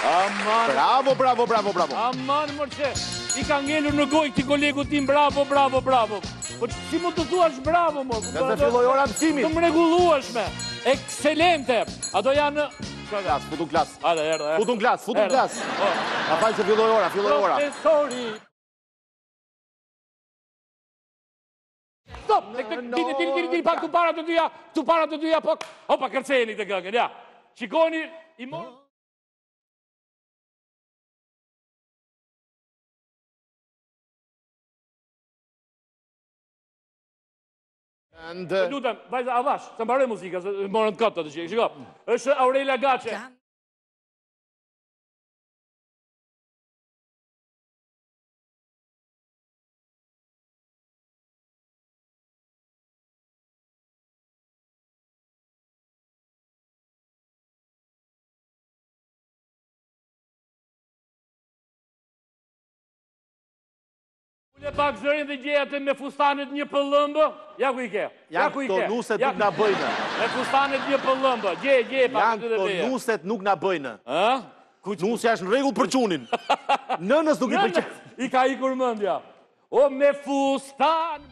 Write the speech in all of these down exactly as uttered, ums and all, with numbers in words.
Aman. Bravo, bravo, bravo, bravo. Aman, mërë i ka ngellur në gojë këti kolegu tim, bravo, bravo, bravo. Po si mund të thuash bravo, mo? Ka të filloj ora mësimit. Të mrekullueshme, ekselente. Ato janë... Klas, futun klas. Ate, erdhe. Futun klas, futun klas. A falë se filloj ora, filloj ora. Profesori. Stop! Dini, dini, dini, dini, pak të para të dyja, të para të dyja, pak. Opa, kërceni të këngën, ja. Shikoni, i morë. And... Lutem, vajza, avash, se mbaroj muzika, se morën të këtë të qikë, shiko. është Aurelia Gace. Ule pak zërin dhe gjejate me fustanit një pëllëmbë, ja ku i ke. Ja ku i ke. Janë këto nuset nuk na bëjnë. Me fustanit një pëllëmbë, gje, gje, pak Janë të dhe këto veje. nuset nuk na bëjnë. Ha? Nusja është në rregull për qunin. Nënës nuk i pëlqen. I ka ikur mendja. O me fustan.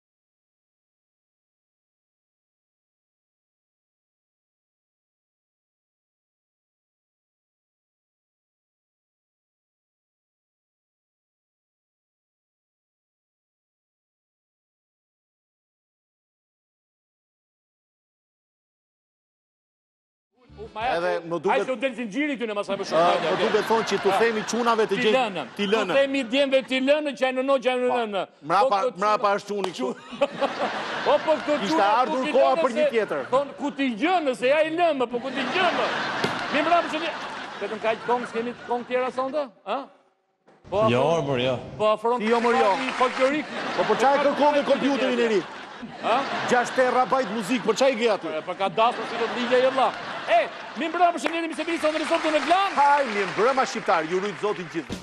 Edhe më duket... Ajë se u delë zinxhiri këty në masaj më shumë. Më duket thonë që tu themi qunave të Ti lënë. Ti lënë. Tu themi djemve ti lënë, që në no, që në nënë. Mrapa është quni kështu. O, po këto quna... Ishte ardhur koha për një tjetër. Thonë, ku t'i gjënë, se ja i lëmë, po ku t'i gjënë. Mi mrapë që një... Vetëm ka i kongë, s'kemi kongë tjera sonde? Jo, mërë, jo. Po afron Jo, mërë, jo. folklorik. Po për çaj kërkove kompjuterin e ri? Gjashtë terabajt muzikë, për çaj ge aty? Për ka dasë, për si do t'ligja i Allah. E, mi mbrëma për shënjeni, mi se vini sonë në sotë në glanë. Haj, mi mbrëma shqiptar, ju rujtë zotin gjithë.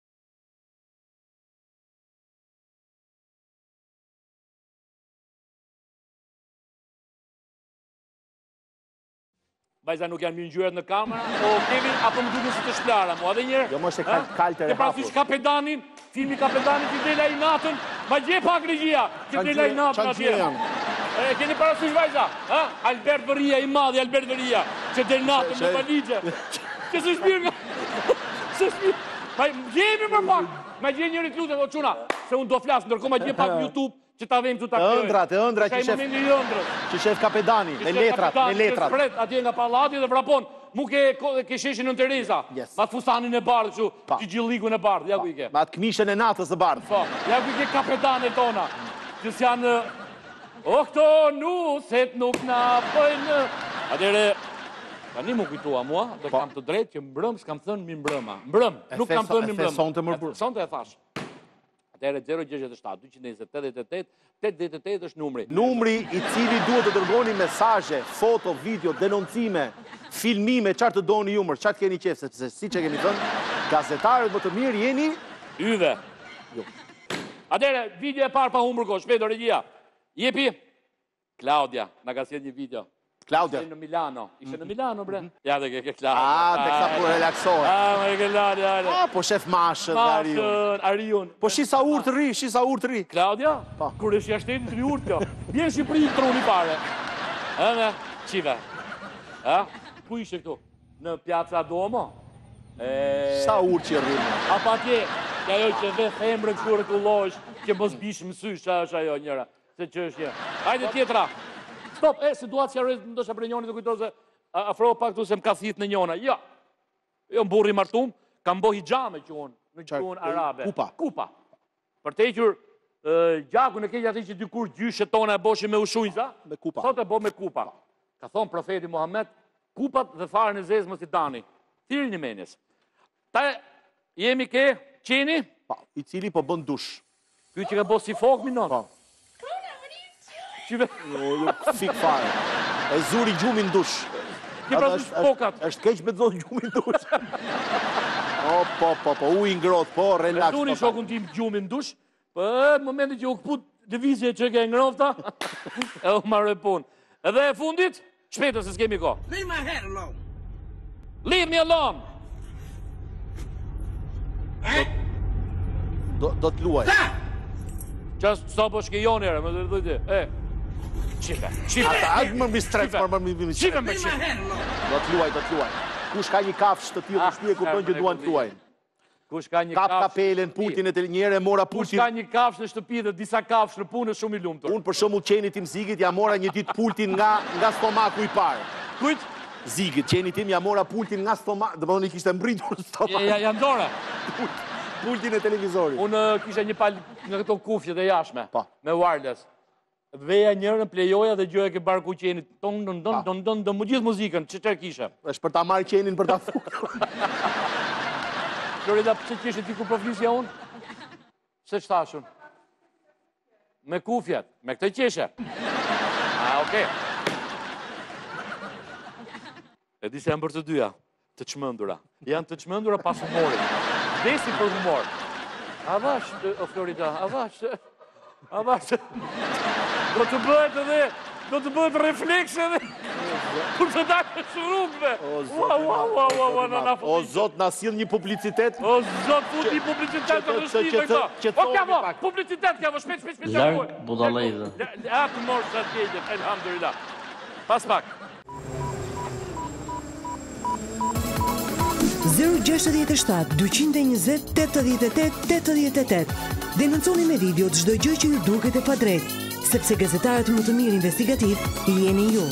Vajza nuk janë mirë ngjyrat në kamera, o kemi, apo më duke si të shplara, mua dhe njërë. Jo, mos e kalter e hapur. Ke parasysh Kapedanin, filmi Kapedanin që dela i natën, ma gje pak regjia, që dela i natën atje. E, keni parasysh vajza, Albert Vëria i madhi, Albert Vëria, që del natën me valigje. Që së shpirë nga... Së shpirë... Ma gjemi për pak, ma gje njëri të lutë, o quna, se unë do flasë, ndërko ma gje pak YouTube, që ta vejmë të ta kërë. Ëndrat, e ëndrat që shef... Që shef Kapedani, me letrat, me letrat. Që shef atje nga palati dhe vrapon, mu ke sheshin në Tereza. Ma të fustanin e bardhë, që që gjillikun e bardhë, ja ku i ke. Ma të këmishën e natës e bardhë. Po, ja ku i ke Kapedane tona, që s'janë... O këto nuset nuk na pëjnë... Atere, ta një mu kujtua mua, do kam të drejtë që mbrëm s'kam thënë mi mbrëma. Mbrëm, nuk kam thënë mi mbrëm. E sonte më burë. Sonte e thash. Atere zero gjashtëdhjetë e shtatë, dyqind e njëzet e tetëdhjetë e tetë, tetëdhjetë e tetë është numri. Numri i cili duhet të dërgoni mesazhe, foto, video, denoncime, filmime, qartë të doni ju mërë, qartë keni qefë, sepse si që kemi thënë, gazetarët më të mirë jeni... Yve. Atere, video e parë pa humbër kohë, shpedo regjia. Jepi, Claudia, nga ka sjell një video. Claudia. Ishte në Milano. Ishte në Milano, bre. Ja dhe ke ke Claudia. A, dhe kësa po relaksohet. A, me ke Claudia, ale. A, po shef mashët dhe Arion. Mashën, Arion. Po shi sa urë të ri, shi sa urë të ri. Claudia? Kur është jashtetin të ri urë kjo. Vjen Shqipëri i truni pare. E me, qive. A, ku ishe këtu? Në Piazza Duomo? Sa urë që rrimë. A pa tje, që ajo që dhe thembre kështu rëkullosh, që mos bish mësysh, është ajo njëra. Se që është një. Hajde tjetra. Stop, e, situacja rrëzë, më dësha për njoni të kujtojë se afro pak tu se më ka thit në njona. Ja, jo më burri martum, kam bo hijame që unë, në gjuhën arabe. Kupa. Kupa. Për te qër, gjaku në keqë ati që dykur gjyshe tona e boshi me ushujnëza, me kupa. Sot e bo me kupa. Ka thonë profeti Muhammed, kupat dhe farën e zezë më si dani. Thirë një menjes. Ta jemi ke qeni? Pa, i cili po bën dush. Ky që ka bo si fok, minon? Pa. Qyve? Jo, fik fare. E zuri gjumin dush. Kje pra dush fokat? Është keq me zonë gjumin dush. O, po, po, po, u i ngrot, po, relax. E zuri shokun tim gjumin dush, për momentin që u këput divizje që ke ngrofta, e u marrë pun. Edhe e fundit, shpetës se s'kemi ko. Leave my head alone. Leave me alone. Do të luaj. Qas sa po shkejon herë, më të dhëtë. E. Qife, qife. Ata, më mi stres, më më mi stres. Qife me qife. Do të luaj, do të luaj. Kush ka një kafsh të tillë në shtëpi e kupton që duan të luajnë. Kush ka një kap kafsh... kapelen, pultin e të njëre, mora pultin... Kush ka një kafsh në shtëpi dhe disa kafsh në punë shumë i lumtur. Unë për shumë qeni tim Zigit, ja mora një ditë pultin nga, nga stomaku i parë. Kujt? Zigit, qeni tim, ja mora pultin nga stomaku, dhe më në i kishte mbritur në stomaku. Ja, ja ndore. Pultin e televizorit. Unë kisha një pal në këto kufje dhe jashme, pa. Me wireless. Veja njërën, plejoja dhe gjoja ke barku qenit, ton, don, don, don, don, don, më gjithë muzikën, që që kisha? Është për ta marrë qenin për ta fukë. Florida, pëse qeshe ti ku përflisja unë? Se shtashun? Me kufjet, me këtë qeshe. A, okej. E di se janë bërë të dyja, të çmendura. Janë të çmendura pas humorit. Desi për humor. A vash, o Florida, a vash, a vash. Do të bëhet edhe, do të bëhet refleks edhe. Kur të dalë rrugëve. Ua, ua, ua, ua, na na O zot, na sill një publicitet. O zot, futi publicitet të rështi me këto. O kjavo, publicitet kjavo, shpet, shpet, shpet. Larg budallëjve. A të morë sa tjegjet, elhamdulillah. Pas pak. zero gjasht e shtat dyqind e njëzet tetëdhjetë e tetë tetëdhjetë e tetë. Denonconi me video të çdo gjë që ju duket e padrejtë, sepse gazetarët më të mirë investigativ jeni ju.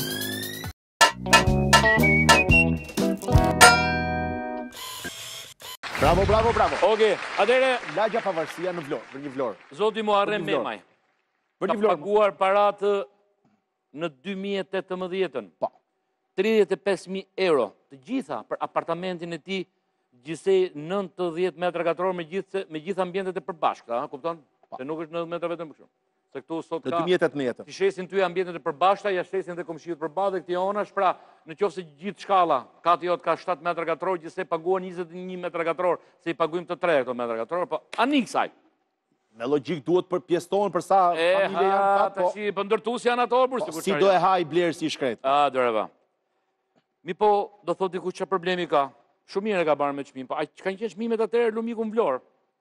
Bravo, bravo, bravo. Oke, atëre... Lagja pavarësia në Vlorë, për një Vlorë. Zoti mu arrem me maj. Për një Ka Vlorë. paguar paratë në dy mijë e tetëmbëdhjetë. Po. tridhjetë e pesë mijë euro. Të gjitha për apartamentin e ti, gjithsej nëntëdhjetë metra katror me gjithë me gjithë ambientet e përbashkëta, a kupton? Se nuk është nëntëdhjetë metra vetëm për kështu. Se këtu sot Në ka dy mijë e tetëmbëdhjetë. ti shesin ty ambientet e përbashkëta, ja shesin dhe komshiut përballë dhe këti onash, pra në qoftë se gjithë shkalla, kati jot ka shtatë metra katror, gjithsej paguan njëzet e një metra katror, se i paguajmë të tre këto metra katror, po ani kësaj. Me logjik duhet për pjeston për sa E familje janë ha, ka, po tash po ndërtues janë ato për po, si do e haj blerë si shkret. A, doreva. Mi po, do thot dikush që problemi ka. Shumë mirë e ka bërë me çmim, po a kanë qenë çmimet atëherë lumiku në Vlorë?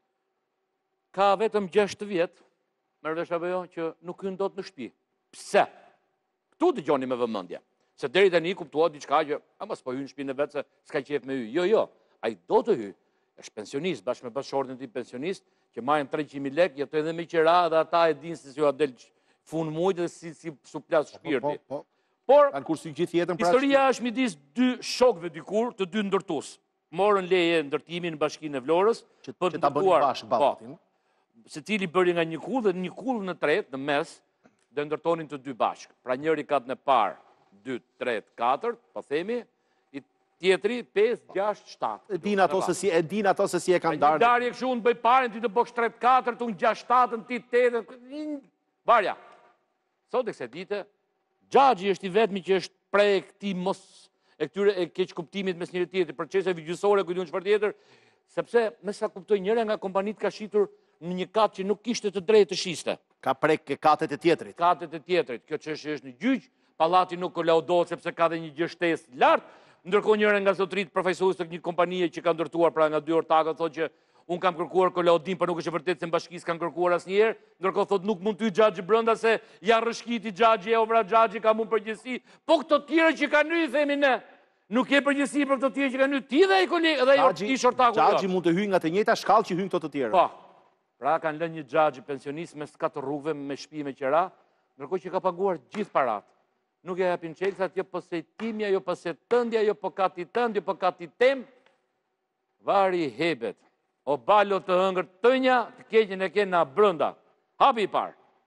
Ka vetëm gjashtë vjet, merr vesh apo jo, që nuk hyn dot në shtëpi. Pse? Ktu dëgjoni me vëmendje. Se deri tani kuptuat diçka që, a mos po hyn në shtëpinë e vet se s'ka qejf me hy. Jo, jo. Ai do të hy. Është pensionist, bashkë me bashkëshortin e tij pensionist, që marrin treqind mijë lekë, jetojnë edhe me qira dhe ata e dinë se si ju del fund muajit dhe si si suplas shpirti. Po, po. Por Kanë kursi gjithë jetën pra. historia është midis dy shokëve dikur, të dy ndërtues. Morën leje ndërtimin në Bashkinë e Vlorës që, për që ta bënin bashkë ballatin. Secili bëri nga një kull dhe një kull në tretë, në mes, dhe ndërtonin të dy bashkë. Pra njëri katën e parë, dy, tretë, katërt, po themi, i tjetri pesë, gjashtë, shtatë. E din ato se si e din ato se si e kanë Një darë. darje kështu unë bëj parën, ti të bësh tretë, katërt, unë gjashtë, shtatën, ti tetën. Varja. Sot e këse dite, Xhaxhi është i vetmi që është prej këtij mos e këtyre e keq kuptimit mes njëri tjetrit, proceseve gjyqësore kujtun çfarë tjetër, sepse me sa kuptoj njëra nga kompanitë ka shitur në një kat që nuk kishte të drejtë të shiste. Ka prek ke katet e tjetrit. Katet e tjetrit. Kjo çështje është në gjyq, pallati nuk kolaudohet sepse ka dhe një gjë shtesë lart, ndërkohë njëra nga zotërit përfaqësues të një kompanie që ka ndërtuar pra nga dy ortakët thotë që unë kam kërkuar kolaudim, por nuk është e vërtetë se mbashkisë kanë kërkuar asnjëherë, ndërkohë thotë nuk mund ty Xhaxhi brenda se ja rrëshkiti Xhaxhi, e ovra Xhaxhi ka mund përgjegjësi. Po këto të tjerë që kanë hyrë themi ne, nuk ke përgjegjësi për këto të tjerë që kanë hyrë ti dhe ai kolegë dhe ai ish ortaku. Xhaxhi mund të hyjë nga të njëjta shkallë që hyn këto të tjerë. Po. Pra kanë lënë një Xhaxhi pensionist mes katër rrugëve me shtëpi me qira, ndërkohë që ka paguar gjithë paratë. Nuk e japin çelësat, jo po se timja, jo po se tëndja, jo po kati tënd, jo po kati tem. Vari hebet. O balo të hëngër tënja, të keqen e kena brënda. Hapi i parë.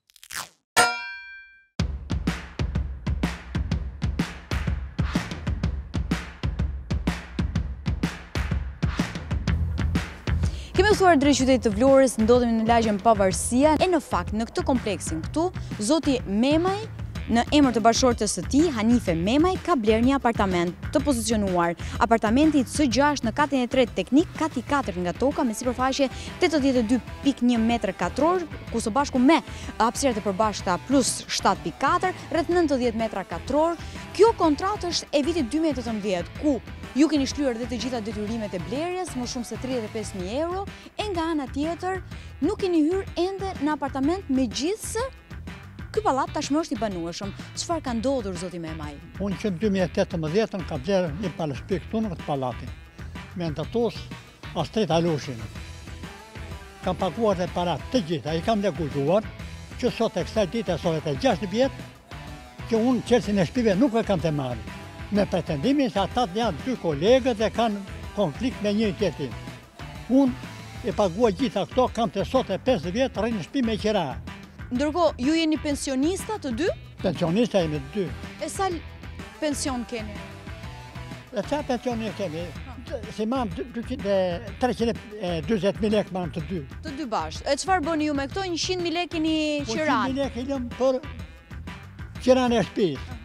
Kemi thuar drejt qytetit të Vlorës, ndodhemi në lagjen Pavarësia, e në fakt në këtë kompleksin këtu, zoti Memaj në emër të bashkëshortes së tij, Hanife Memaj, ka bler një apartament të pozicionuar. Apartamenti së gjashtë në katin e tretë teknik, kati katërt nga toka me sipërfaqe tetëdhjetë e dy pikë një metër katror, ku së bashku me hapësirat e përbashkëta plus shtatë pikë katër, rreth nëntëdhjetë metra katror. Kjo kontratë është e vitit dy mijë e tetëmbëdhjetë, ku ju keni shlyer dhe të gjitha detyrimet e blerjes, më shumë se tridhjetë e pesë mijë euro, e nga ana tjetër nuk keni hyrë ende në apartament megjithëse ky pallat tashmë është i banueshëm. Çfarë ka ndodhur zoti Memaj? Unë që në dy mijë e tetëmbëdhjetë ka blerë një palëshpi këtu në këtë pallati. Me ndatos Astrid Alushin. Kam paguar dhe parat të gjitha, i kam leguar që sot e kësaj dite sot e gjashtë vjetë që unë qelsin e shpive nuk e kam të marrë. Me pretendimin se ata janë dy kolegët dhe kanë konflikt me njëri tjetrin. Unë e paguar gjitha këto, kam të sot e pesë vjetë rrinë në shtëpi me qira. Ndërkohë, ju jeni pensionista të dy? Pensionista jemi të dy. E sa pension keni? E qa pensioni kemi? Si mam treqind e dyzet mijë lekë mam të dy. Të dy bashkë. E çfarë bëni ju me këto? njëqind mijë lekë keni qiran? njëqind mijë lekë i lëm për qiran e shtëpisë.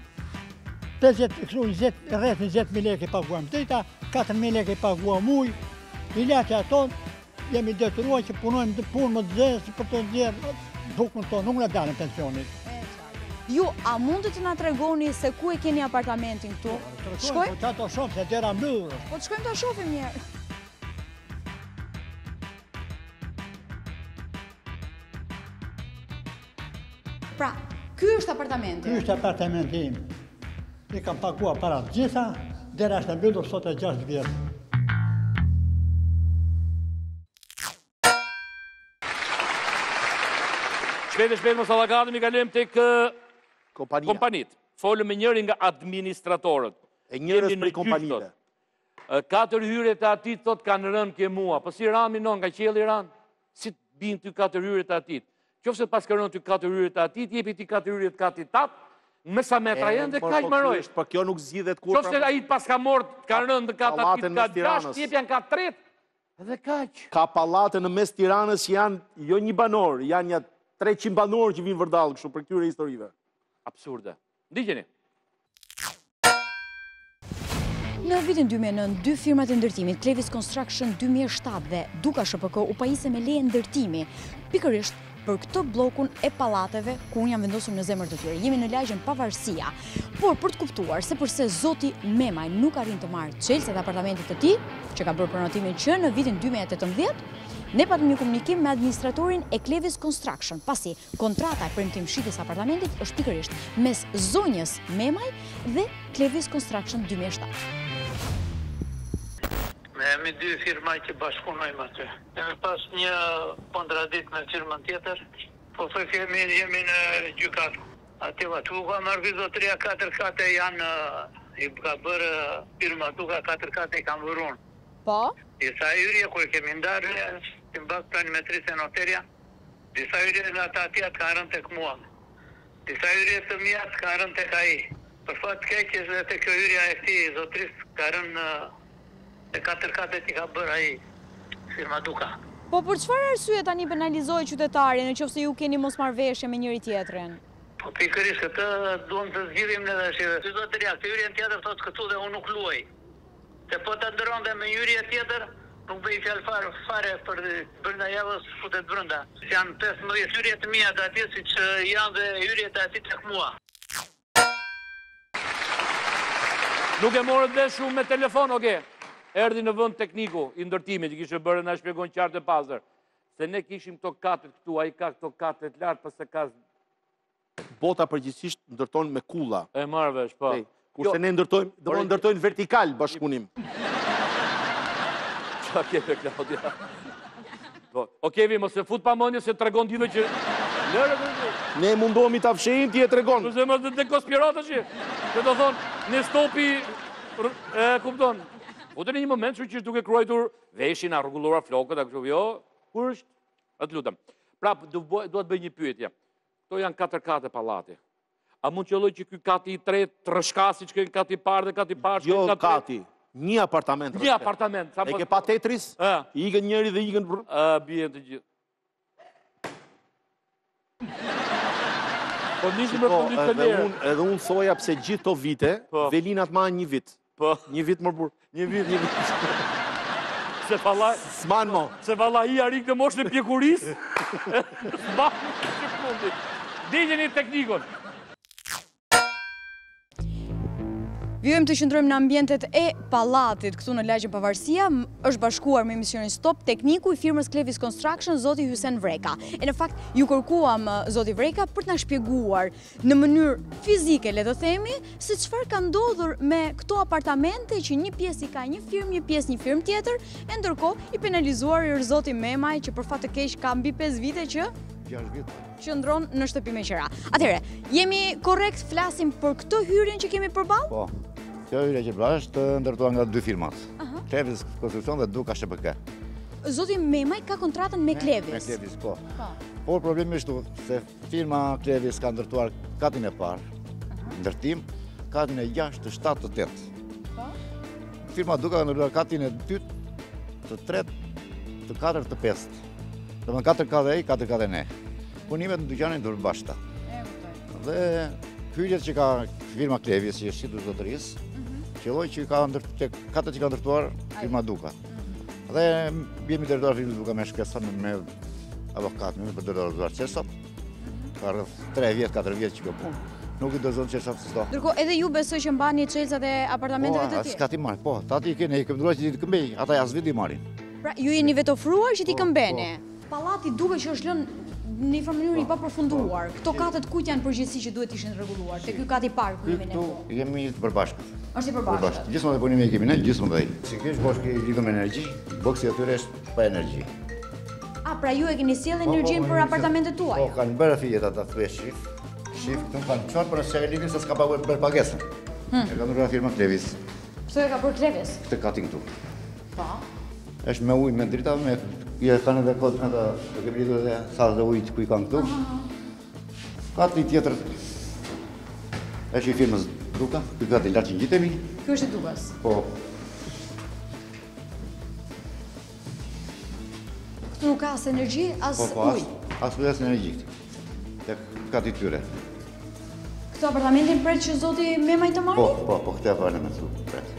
Rreth njëzet mijë lekë i paguam drita, katër mijë lekë i paguam ujë, i laqë ato, jemi detyruar që punojmë të punë më të zezë për të nxjerrë bukën tonë, nuk në dalën pensionit. Ju, a mundet të na tregoni se ku e keni apartamentin këtu? Shkojmë? Po që ato shumë, se dera mbyllur. Po të shkojmë të shofim njerë. Pra, ky është apartamenti? Ky është apartamenti im. I kam paguar para të gjitha, dera është mbyllur sot e gjashtë vjetë. Shpejt e shpejt mos allakatëm i kalojmë tek kompanit. Folëm me njërin nga administratorët. E njërës prej kompanive. Katër hyrjet e atit thot kanë rënë ke mua. Po si rami non nga qelli ran? Si bin ty katër hyrjet e atit? Qofse pas ka rënë ty katër hyrjet e atit, jepi ti katër hyrjet kati tat, me sa metra jenë dhe kaq mëroj. Po kjo nuk zgjidhet kur. Qofse ai pas ka marrë ka rënë në kat atit ka gjashtë, jep janë kat tret. Edhe kaq. Ka pallate në mes Tiranës që janë jo një banor, janë një treqind banorë që vinë vërdallë kështu për këtyre historive. Absurde. Ndiqeni. Në vitin dy mijë e nëntë, dy firmat e ndërtimit, Clevis Construction dy mijë e shtatë dhe Duka Sh P K u pajisën me leje ndërtimi, pikërisht për këtë bllokun e pallateve ku unë jam vendosur në zemër të tyre. Jemi në lagjen Pavarësia. Por për të kuptuar se përse zoti Memaj nuk arrin të marrë çelësat e apartamentit të tij, që ka bërë pronotimin që në vitin dy mijë e tetëmbëdhjetë, ne patëm një komunikim me administratorin e Clevis Construction, pasi kontrata e premtim shitjes apartamentit është pikërisht mes zonjës Memaj dhe Clevis Construction dy mijë e shtatë. Ne jemi dy firma që bashkëpunojmë aty. Kemi pas një kontradiktë me firmën tjetër, po thoj kemi jemi në gjykat. Aty atu ka marrë vizotria katër kate janë i ka bërë firma Duka katër kate i kanë vëruar. Po? Disa hyrje ku kemi ndarë, të mbas planimetrisë e noterja, disa hyrje nga ta tjetë ka rënë tek mua. Disa hyrje të mijat ka rënë tek ai. Për fat keq dhe te kjo hyrja e këtij zotris ka rënë e katër katet i ka bërë ai firma Duka. Po për çfarë arsye tani penalizoi qytetarin nëse ju keni mosmarrveshje me njëri tjetrin? Po pikërisht këtë duam të zgjidhim ne tash. Si do të reja, këtë hyrjen tjetër thotë këtu dhe unë nuk luaj. Se po ta ndronte me hyrje tjetër, nuk bëj fjalë fare fare për brenda javës futet brenda. Janë pesëmbëdhjetë hyrje të mia të atij siç janë dhe hyrjet e atij tek mua. Nuk e morët dhe shumë me telefon, oke? Erdi në vend tekniku i ndërtimit, që kishte bërë na shpjegon qartë e pastër. Se ne kishim këto katet këtu, ai ka këto katet lart, pse ka bota përgjithsisht ndërton me kulla. E marr vesh, po. Kurse ne ndërtojmë, do të ndërtojnë vertikal bashkëpunim. Çfarë ke të Klaudia? Po, okevi, mos e fut pa mendje se tregon ti që lërë. Ne mundohemi ta fshehim, ti e tregon. Po se më të konspirata që. Do të thonë, ne stopi e kupton. Po të një moment që është duke kruajtur veshin, a rregulluar flokët, a kështu, jo, kur është? Atë lutem. Prap, do të bëj një pyetje. Këto janë katër kate pallati. A mund të qelloj që ky kati i tretë trashkasi që kati i parë dhe kati i parë? Jo, kati. Një apartament. Një apartament. E ke pa Tetris? I ikën njëri dhe ikën... A, bie të gjithë. Po nisim me kondicioner. Edhe unë thoja pse gjithë to vite, velinat ma një vit. Po. Një vit më burë. Një vit, një vit. Se valla... S'man mo. Se valla i arik të mosh në pjekuris. S'man në që fundit. Diljeni teknikon. Vjojmë të qëndrojmë në ambientet e pallatit këtu në Lagjën Pavarësia. Është bashkuar me emisionin Stop tekniku i firmës Klevis Construction, zoti Hysen Vreka. E në fakt ju kërkuam zoti Vreka për të na shpjeguar në mënyrë fizike, le të themi, se çfarë ka ndodhur me këto apartamente që një pjesë i ka një firmë, një pjesë një firmë tjetër, e ndërkohë i penalizuar është zoti Memaj që për fat të keq ka mbi pesë vite që gjashtë vite. Qëndron në shtëpi me qira. Atëherë, jemi korrekt flasim për këtë hyrjen që kemi përballë? Po. Kjo hyrje që pra është ndërtuar nga dy firmat. Klevis Construction dhe Duka S H P K. Zoti Memaj ka kontratën me Klevis. Me Klevis, po. Por problemi është se firma Klevis ka ndërtuar katin e parë, ndërtim, katin e gjashtë, të shtatë, të tetë. Firma Duka ka ndërtuar katin e dytë, të tretë, të katërt, të pestë. Dhe më katër ka dhe e, katër ka dhe ne. Punimet në dyqanin dërë bashta. Dhe hyrjet që ka firma Klevis, që është shitur zotërisë, qëlloj që ka katër që ka ndërtuar firma Duka. Dhe jemi dërduar firma Duka me shkesa me avokat, me për dërduar qesat. Ka rrëth tre vjetë, katër vjetë që ka punë. Nuk i dërzonë qesat së sto. Ndërko, edhe ju besoj që mbani qelsat e apartamenteve të ti? Po, s'ka ti marri, po. Ta ti kene, i këmdruar që ti të këmbej, ata jasë vidi marin. Pra, ju jeni vetë ofruar që ti këmbeni? Pallati duke që është lënë në një mënyrë i papërfunduar. Këto katët kujt janë përgjithësi që duhet ishin rregulluar? Te ky kati i parë ku jemi ne. Këtu jemi të përbashkët. Është i përbashkët. Gjithmonë dhe punimi e kemi ne, gjithmonë dhe ai. Sigurisht boshki lidhur me energji, boksi atyre është pa energji. A, pra ju e keni sjellë energjinë për apartamentet tuaja? Po, kanë bërë fijet ata thuaj shif. Shif, këtu kanë çfarë për se lidhin se s'ka paguar për pagesën. E ka ndërtuar firma Klevis. Pse e ka bërë Klevis? Këtë katin këtu. Po. Është me ujë, me drita, me ja kanë edhe kod ata, do kemi lidhur edhe sa të ujit ku i kanë këtu. Kati tjetër është i firmës Duka, ky kati lart që ngjitemi. Ky është i Dukas. Po. Këtu nuk ka as energji, as ujë. Po, po, as ujë, as energji. Tek kati tyre. Këto apartamentin pret që zoti Memaj të marrë? Po, po, po, këtë apartament pret.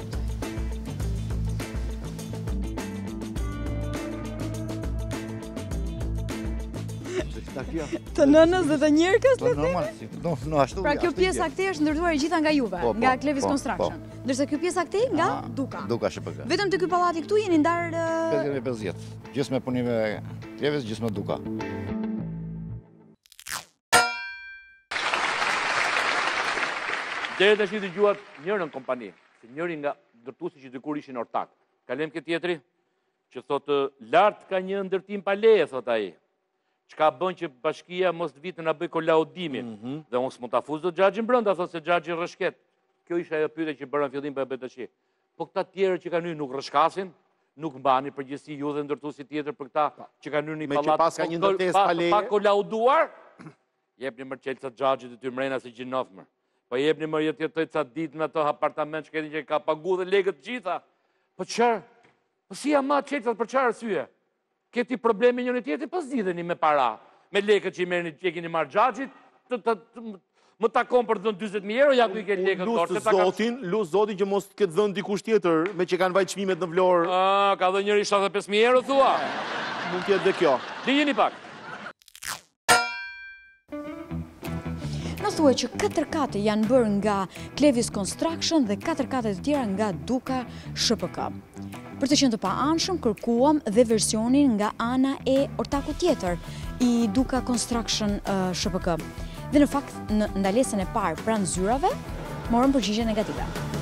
Të nënës dhe të njerëkës, le normal, no ashtu. Pra kjo pjesa këtej është ndërtuar gjitha nga juve, nga Klevis Construction. Ndërsa kjo pjesa këtej nga Duka. Duka S H P K. Vetëm te ky pallati këtu jeni ndar pesëdhjetë me pesëdhjetë. Gjithë me punime Klevis, gjithë me Duka. Deri tash i dëgjuat njërin kompani, se njëri nga ndërtuesit që dikur ishin ortak. Kalem ke tjetri që thotë lart ka një ndërtim pa leje, thot ai. Çka bën që bashkia mos të vitë na bëj kolaudimin. Dhe unë s'mund ta fuz do xhaxhin brenda, thotë se xhaxhi rrëshket. Kjo ishte ajo pyetje që bëra në fillim për B T S. Po këta të tjerë që kanë hyrë nuk rrëshkasin, nuk mbani përgjegjësi ju dhe ndërtuesi tjetër për këta që kanë hyrë në pallat. Me që pas ka një ndërtesë pa leje. Pa kolauduar, jepni më çelca xhaxhit e ty mrena se gjinof më. Po jepni më jetë jetoj ca ditë në ato apartament që keni që ka pagu dhe legët gjitha. Po çfarë? Po si ama çelcat për çfarë arsye? Keti problemi njëri tjetrit, po zgjidheni me para, me lekët që i merrni që keni marrë xhaxhit, më takon për të dhënë dyzet mijë euro, ja ku i ke lekët dorë. Lusë zotin, lusë zotin që mos të ketë dhënë dikush tjetër, me që kanë vajtë çmimet në Vlorë. Ah, ka dhënë njëri shtatëdhjetë e pesë mijë euro, thua? Mund t'jetë dhe kjo. Dijeni pak. Na thuaj që katër kate janë bërë nga Klevis Construction dhe katër kate të tjera nga Duka S H P K. Për të qenë të pa-anshëm, kërkuam dhe versionin nga ana e ortaku tjetër i Duka Construction S H P K. Dhe në fakt, në ndalesën e parë pranë zyrave, morën përgjigje negative.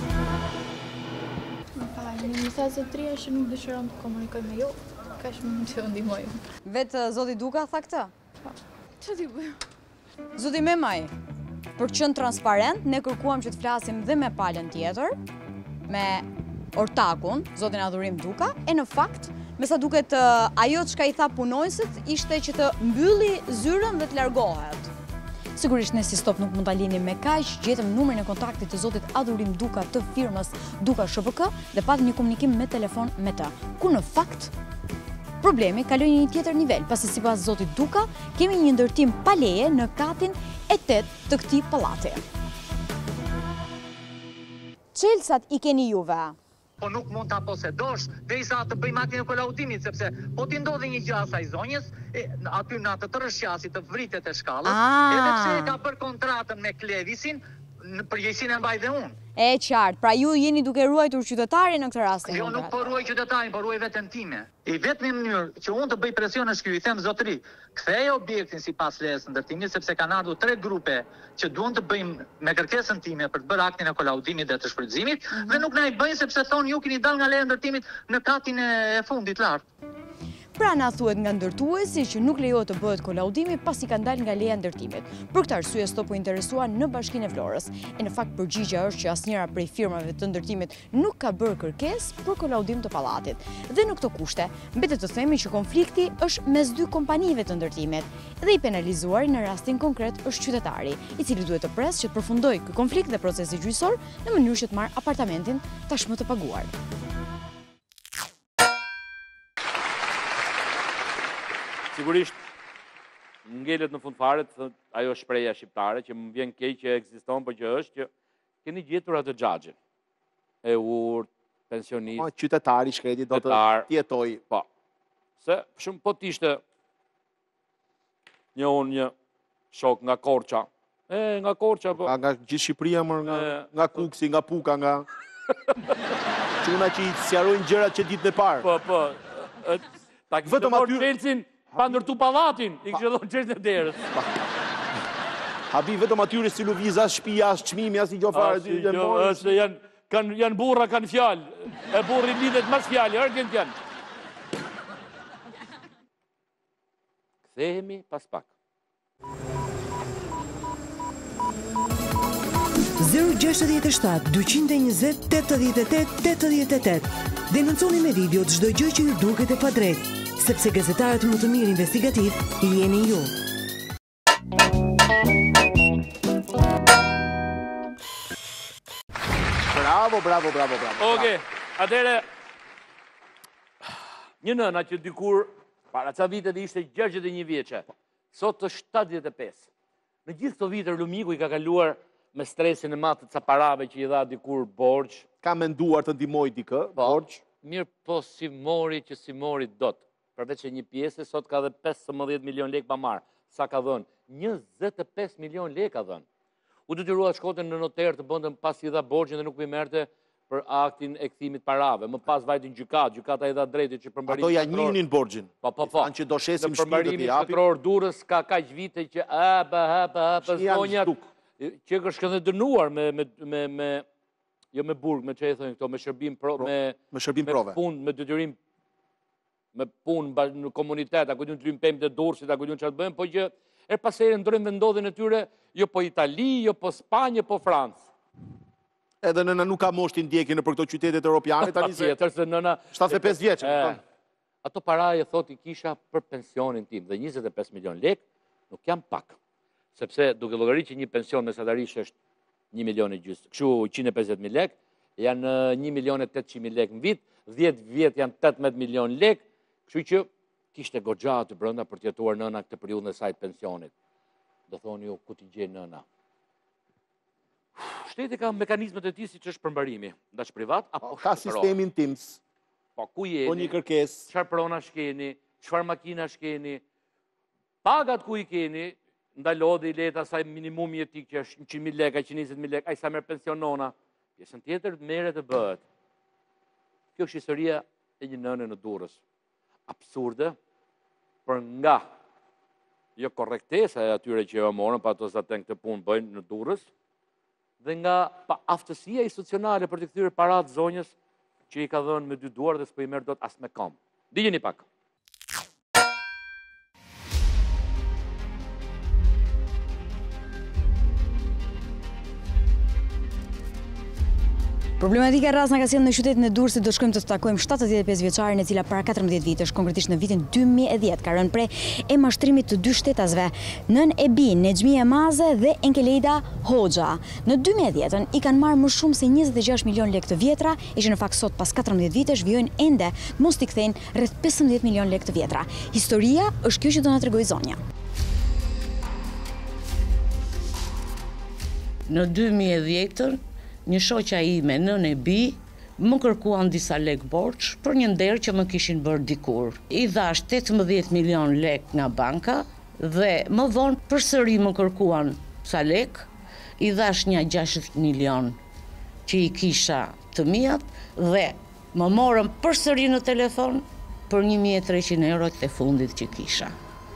Më falni, më tha zotëria që nuk dëshiron të komunikoj me ju, kaq më mund të ju ndihmoj. Vetë zoti Duka tha këtë? Po. Çfarë ti bëj? Zoti Memaj, për të qenë transparent, ne kërkuam që të flasim dhe me palën tjetër, me ortakun, zotin Adhurim Duka, e në fakt, me sa duket ajo çka i tha punojësit, ishte që të mbylli zyrën dhe të largohet. Sigurisht ne si Stop nuk mund ta linim me kaq, gjetëm numrin e kontaktit të zotit Adhurim Duka të firmës Duka S H P K dhe patëm një komunikim me telefon me të. Ku në fakt problemi kaloi në një tjetër nivel, pasi sipas zotit Duka kemi një ndërtim pa leje në katin e tetë të këtij pallati. Çelësat i keni juve. Po nuk mund ta posedosh derisa të bëj makinën e kolaudimit, sepse po ti ndodhi një gjë asaj zonjës, aty në atë të rrshqasit të vritet e shkallës, edhe pse e ka bërë kontratën me Klevisin, në përgjegjësinë e mbaj dhe unë. E qartë, pra ju jeni duke ruajtur qytetarin në këtë rast. Jo, nuk po ruaj qytetarin, po ruaj veten time. I vetmi mënyrë që unë të bëj presion në shkry, i them zotëri, kthej objektin sipas lejes së ndërtimit, sepse kanë ardhur tre grupe që duan të bëjmë me kërkesën time për të bërë aktin e kolaudimit dhe të shfrytëzimit, mm -hmm. dhe nuk na i bëjnë sepse thonë ju keni dalë nga leja e ndërtimit në katin e fundit lart. Pra na thuhet nga ndërtuesi që nuk lejohet të bëhet kolaudimi pasi kanë dalë nga leja e ndërtimit. Për këtë arsye sto po interesuan në Bashkinë e Florës. E në fakt përgjigjja është që asnjëra prej firmave të ndërtimit nuk ka bërë kërkesë për kolaudim të pallatit. Dhe në këto kushte, mbetet të themi që konflikti është mes dy kompanive të ndërtimit. Dhe i penalizuari në rastin konkret është qytetari, i cili duhet të presë që të përfundojë ky konflikt dhe procesi gjyqësor në mënyrë që të marrë apartamentin tashmë të paguar. Sigurisht, ngelet në fund fare, ajo shpreja shqiptare, që më vjen keq që ekziston, por që është që keni gjetur atë xhaxhin. E urt, pensionist. Po, qytetari shkreti do të jetoj. Po. Se shumë po t'ishte një unë një shok nga Korça. E, nga Korça, po. Nga gjithë Shqipëria, mërë, nga, nga Kuksi, nga Puka, nga... Quna që i sjarojnë gjërat që ditë në parë. Po, po. Ta kështë të morë Chelsin, pa ndërtu pallatin, i kështë dhënë Chelsin e derës. Habi, vetëm atyre si luviza, shpia, as qmimi, as i gjofare. Janë burra, kanë fjallë. E burri lidhet mas fjallë, argën t'janë. Kthehemi pas pak. zero gjasht e shtat dyqin e njëzet tetëdhjetë e tetë tetëdhjetë e tetë. Denonconi me video çdo gjë që ju duket e padrejtë, sepse gazetarët më të mirë investigativ jeni ju. Bravo, bravo, bravo, bravo. Oke, atëre, një nëna që dikur, para ca vitet ishte gjashtëdhjetë e një vjeçe, sot të shtatëdhjetë e pesë. Në gjithë të vitër Lumiku i ka kaluar me stresin e matë të ca parave që i dha dikur borxh. Ka menduar të ndihmoj dikë, borxh? Mirë, po si mori që si mori dot. Përveç e një pjesë, sot ka dhe pesëmbëdhjetë milion lekë pa marë. Sa ka dhënë? njëzet e pesë milion lekë ka dhënë. U detyrua të shkote në noter të bëndën pas i dha borxhin dhe nuk i merte për aktin e kthimit parave. Më pas vajtin gjykat, gjykata i dha drejti që përmbarimin Ato ja njinin borxhin. Po, po, po. Anë që do shesim shpirë të t'i hapi. Përmbarimin Durrës ka kaq vite që a, ba, ha, ba, ha, pa, zonjat, që është këndë dënuar me, me, me, me, jo me burg, me që e thënë këto, me shërbim pro, me, me shërbim prove. Me punë, me detyrim, me punë në komunitet, ako dhënë të rrimë pëmë të Durrësit, ako dhënë që atë bëjmë, po që er pasere ndërëm vendodhin e tyre, jo po Itali, jo po Spanje, po Francë. Edhe nëna nuk ka moshtin ndjekin në për këto qytetet europiane, tani se shtatëdhjetë e pesë vjeqë. Ato paraje, thot, i kisha për pensionin tim, dhe njëzet e pesë milion lekë, nuk jam pak. Sepse duke llogarit që një pension mesatarisht është një milion e gjysmë, kështu njëqind e pesëdhjetë mijë lekë, janë një milion e tetëqind mijë lekë në vit, dhjetë vjet janë tetëmbëdhjetë milion lekë, kështu që kishte goxha aty brenda për të jetuar nëna këtë periudhën e saj të pensionit. Do thoni ju ku t'i gjej nëna. Shteti ka mekanizmet e tij siç është përmbarimi, ndaç privat apo ka sistemin Teams. Po ku jeni? Po një kërkesë. Çfarë prona shkeni? Çfarë makina shkeni? Pagat ku i keni? Ndalodhi leta saj minimumi etik që është njëqind mijë lekë, njëqind e njëzet mijë lekë, ai sa merr pension nona. Pjesën tjetër merret të bëhet. Kjo është historia e një nëne në Durrës. Absurde, për nga jo korrektesa e atyre që jo morën, pa ato sa të këtë punë bëjnë në Durrës, dhe nga pa aftësia institucionale për të kthyer paratë zonjës që i ka dhënë me dy duar dhe s'po i merr dot as me kom. Dijeni pak. Problematika rrasë nga ka sjellë në qytetin e Durrësit, do shkojmë të takojmë shtatëdhjetë e pesë vjeçaren e cila para katërmbëdhjetë vitesh, konkretisht në vitin dy mijë e dhjetë, ka rënë prej e mashtrimit të dy shtetasve, nën Ebi, Nexhmia Maze dhe Enkelejda Hoxha. Në dy mijë e dhjetë i kanë marrë më shumë se njëzet e gjashtë milion lekë të vjetra, e që në fakt sot pas katërmbëdhjetë vitesh vijojnë ende mos t'i kthejnë rreth pesëmbëdhjetë milion lekë të vjetra. Historia është kjo që do na tregoj zonja. Në dy mijë e dhjetë një shoqja ime nën Ebi më kërkuan disa lek borxh për një nder që më kishin bërë dikur. I dhash tetëmbëdhjetë milion lek nga banka dhe më vonë përsëri më kërkuan sa lek, i dhash një gjashtëdhjetë milion që i kisha të mijat dhe më morëm përsëri në telefon për një mijë e treqind euro të fundit që kisha.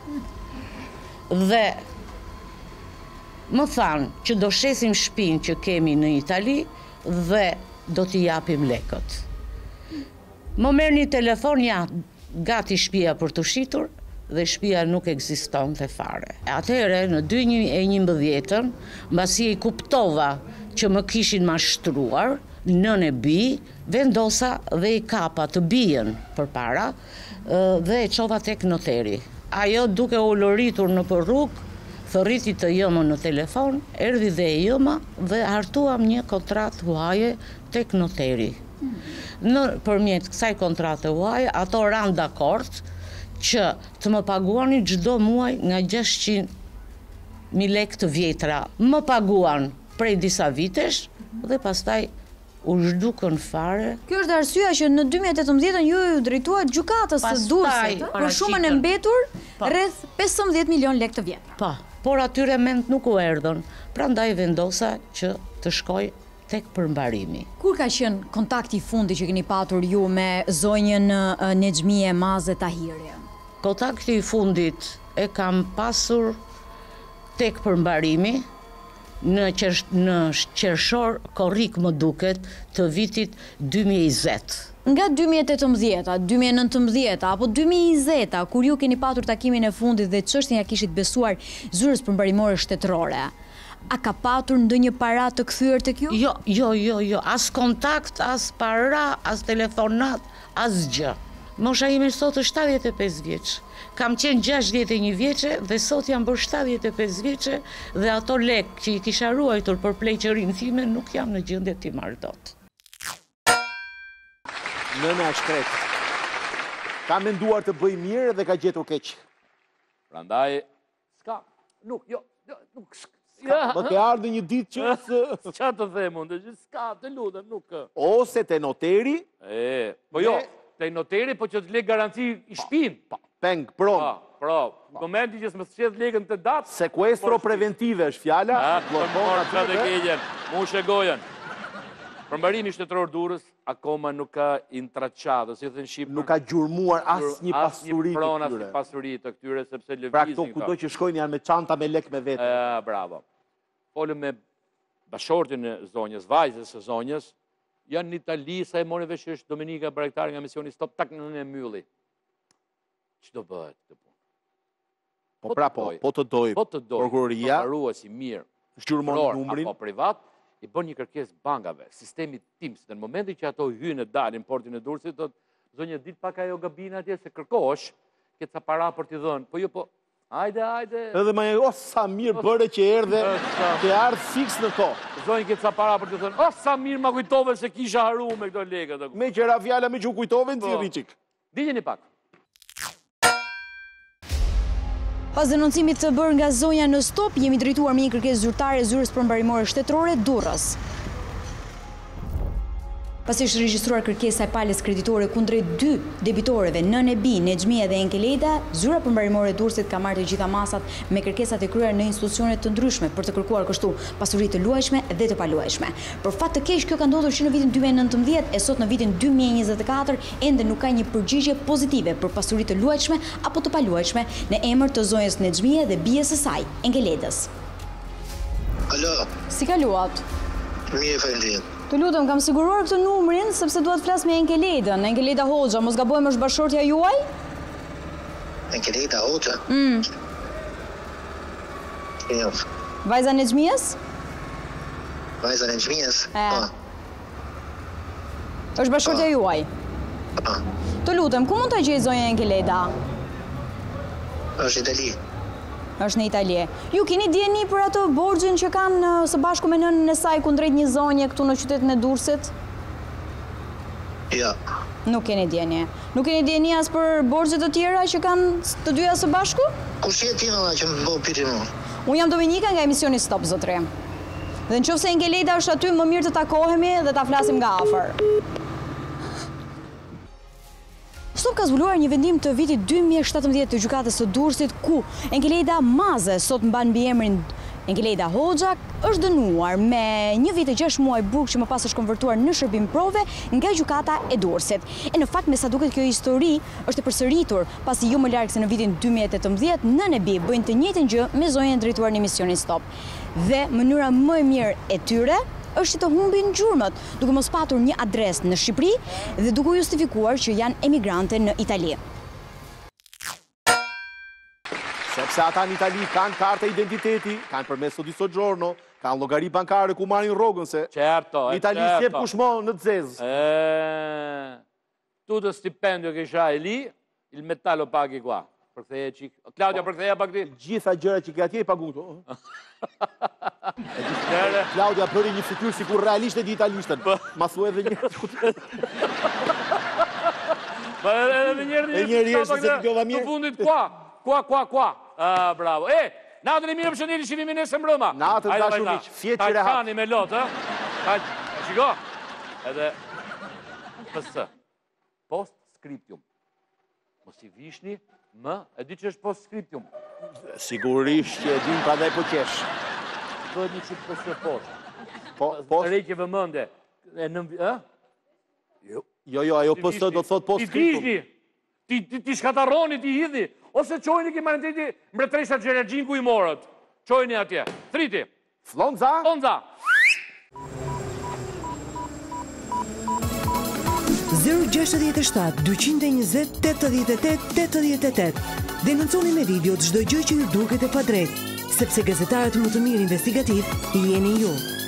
Dhe më thanë që do shesim shtëpinë që kemi në Itali dhe do t'i japim lekët. Më merr një telefon, ja, gati shtëpia për të shitur dhe shtëpia nuk ekzistonte fare. Atëherë në dy mijë e njëmbëdhjetë, mbasi i kuptova që më kishin mashtruar, nën e bi, vendosa dhe i kapa të bijën përpara dhe e çova tek noteri. Ajo duke u loritur në për rrugë, thërriti të jëmën në telefon, erdhi dhe e jëma dhe hartuam një kontratë huaje tek noteri. Në përmjet kësaj kontrate huaje, ato ranë dakord që të më paguani çdo muaj nga gjashtëqind mijë lekë të vjetra. Më paguan prej disa vitesh dhe pastaj u zhdukën fare. Kjo është arsyeja që në dy mijë e tetëmbëdhjetë ju ju drejtuat gjykatës së Durrësit për shumën e mbetur rreth pesëmbëdhjetë milion lekë të vjetra. Po, por atyre mend nuk u erdhën, prandaj vendosa që të shkoj tek përmbarimi. Kur ka qenë kontakti i fundit që keni patur ju me zonjën Nexhmie Maze Tahiri? Kontakti i fundit e kam pasur tek përmbarimi, në qershor korrik më duket të vitit dy mijë e njëzet. Nga dy mijë e tetëmbëdhjetë, dy mijë e nëntëmbëdhjetë apo dy mijë e njëzet, kur ju keni patur takimin e fundit dhe çështjen ja kishit besuar zyrës përmbarimore shtetërore, a ka patur ndonjë para të kthyer tek ju? Jo, jo, jo, jo, as kontakt, as para, as telefonat, as gjë. Mosha ime sot është shtatëdhjetë e pesë vjeç. Kam qenë gjashtëdhjetë e një vjeçe dhe sot jam bërë shtatëdhjetë e pesë vjeçe dhe ato lekë që i kisha ruajtur për pleqërinë time nuk jam në gjendje t'i marr dot. Nëna e shkret. Ka menduar të bëj mirë dhe ka gjetur keq. Prandaj s'ka, nuk, jo, jo, nuk s'ka. Më ke ardhur një ditë që ç'a të them unë, s'ka, të lutem, nuk. Ose te noteri, e, po jo. Te noteri, po që të le garanci i shpin. Peng, pron. Pra, në momenti që s'më sqedh legën të datë... Sekuestro preventive është fjala. A, të morë që të kegjen, mu shegojën. Përmbarimi shtetëror Durrës, akoma nuk ka intraqatë, si thënë Shqipë... Nuk ka gjurmuar asë një pasuri të tyre. Asë një pasuri të këtyre, sepse lëvizin... Pra këto kudo që shkojnë janë me çanta me lek me vete. Bravo. Folëm me bashortin e zonjës, vajzës e zonjës, janë në Itali, sa e mori vesh është Domenika Barektar nga misioni Stop tak në mylli. Që do bëhet të punë? Po pra po, po të doj, prokuroria, përparuesi mirë, shgjurmon numrin, apo privat, i bën një kërkesë bankave, sistemi tim, se në momentin që ato hynë e dalin portin e Durrësit, do të zonjë ditë pak ajo gabina atje se kërkosh, këtë sa para për t'i dhënë, po jo po, hajde, hajde. Edhe ma e, o, sa mirë bëre që erdhe, që ardhë fix në ko. Zonjë këtë sa para për t'i dhënë, o, sa mirë ma kujtove se kisha haru me këto legët. Me qëra fjalla me që kujtove në ti rriqik. Dijeni pak. Pas denoncimit të bërë nga zonja në Stop, jemi drejtuar me një kërkesë zyrtare zyrës përmbarimore shtetërore Durrës. Pasi është regjistruar kërkesa e palës kreditore kundrejt dy debitorëve, Nën e Bi, Nexhmia dhe Enkeleda, zyra përmbarimore e Durrësit ka marrë të gjitha masat me kërkesat e kryer në institucione të ndryshme për të kërkuar kështu pasuri të luajshme dhe të paluajshme. Për fat të keq, kjo ka ndodhur që në vitin dy mijë e nëntëmbëdhjetë e sot në vitin dy mijë e njëzet e katër ende nuk ka një përgjigje pozitive për pasuri të luajshme apo të paluajshme në emër të zonjës Nexhmie dhe bijës së saj, Enkeledës. Alo. Si kaluat? Mirë, faleminderit. Të lutem, kam siguruar këtë numrin sepse dua të flas me Enkeledën. Enkeleda Hoxha, mos gabojmë, është bashortja juaj? Enkeleda Hoxha? Mm. Jo. Vajza Nexhmies? Vajza Nexhmies? Po. Është bashortja juaj? Po. Të lutem, ku mund ta gjej zonja Enkeleda? Është Itali. Është në Itali. Ju keni dieni për atë borxhin që kanë së bashku me nënën e saj kundrejt një zonje këtu në qytetin e Durrësit? Jo. Nuk keni dieni. Nuk keni dieni as për borxhet të tjera që kanë të dyja së bashku? Kush je ti valla që më bë pyetje mua? Unë jam Dominika nga emisioni Stop, zotri. Dhe nëse Enkeleda është aty, më mirë të takohemi dhe ta flasim nga afër. Stop ka zbuluar një vendim të vitit dy mijë e shtatëmbëdhjetë të gjykatës së Durrësit ku Enkeleda Maze sot mban mbiemrin Engeleda Hoxha është dënuar me një vit e gjashtë muaj burg që më pas është konvertuar në shërbim prove nga gjykata e Durrësit. E në fakt me sa duket kjo histori është e përsëritur pasi jo më larg se në vitin dy mijë e tetëmbëdhjetë në Nebi bëjnë të njëjtën gjë me zonjën drejtuar në emisionin Stop. Dhe mënyra më e mirë e tyre është që të humbin gjurmët, duke mos patur një adresë në Shqipëri dhe duke justifikuar që janë emigrante në Itali. Sepse ata në Itali kanë karta identiteti, kanë permesso di soggiorno, kanë llogari bankare ku marrin rrogën se Certo, në Itali certo. s'jep kush mo në zezë. Eh, tutto stipendio che c'hai lì, il metallo paghi qua. Përktheje çik. Claudia, përktheja pak ti. Gjitha gjërat që ke atje i paguto. Claudia bëri një fytyrë sikur realisht e di italishten. Ma thuaj edhe një. Ma edhe njëherë E njëri herë se dëgjova mirë. Në fundit qua, qua, qua, qua. Ah, bravo. E, natën e mirë përshëndetje, shihemi nesër mbrëma. Natën dashur miq, fjetë që rehat. Kani me lot, ë? Hajde, shiko. Edhe P S. Post scriptum. Mos i vishni më, e di që është post scriptum. Sigurisht që e dim, prandaj po qesh. Bëhet një çik P S poshtë. Po, po. Rreqe vëmendje. E në, ë? Jo, jo, ajo P S do thot post Ti scriptum. vishni. Ti ti, ti shkatarroni, ti hidhi. Ose çojni ki marrëti mbretëresha Xherxhin ku i morët. Çojni atje. Triti. Flonza? Flonza. zero gjasht e shtat dyqind e njëzet tetëdhjetë e tetë tetëdhjetë e tetë. Denonconi me video çdo gjë që ju duket e padrejtë, sepse gazetarët më të mirë investigativ jeni ju.